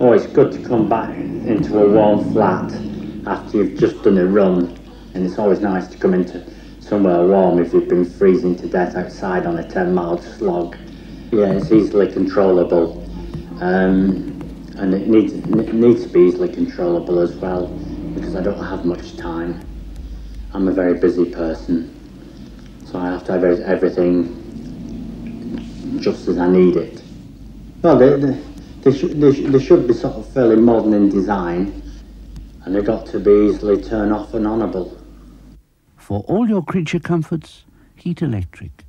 Oh, it's good to come back into a warm flat after you've just done a run, and it's always nice to come into somewhere warm if you've been freezing to death outside on a 10-mile slog. Yeah, it's easily controllable, and it needs to be easily controllable as well, because I don't have much time. I'm a very busy person, so I have to have everything just as I need it. Well, they should be sort of fairly modern in design, and they've got to be easily turn off and onable. For all your creature comforts, Heat Electric.